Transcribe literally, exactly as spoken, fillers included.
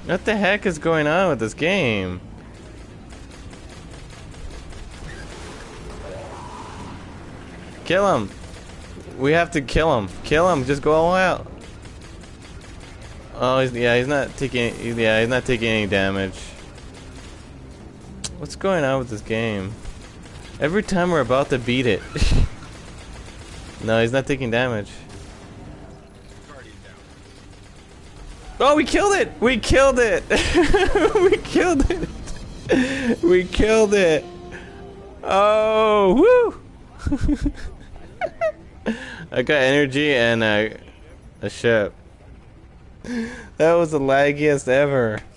What the heck is going on with this game? Kill him. We have to kill him. Kill him. Just go all out. Oh, he's, yeah, he's not taking. Yeah, he's not taking any damage. What's going on with this game? Every time we're about to beat it. No, he's not taking damage. Oh, we killed it! We killed it! We killed it! We killed it! Oh, woo! I got energy and a, a ship. That was the laggiest ever.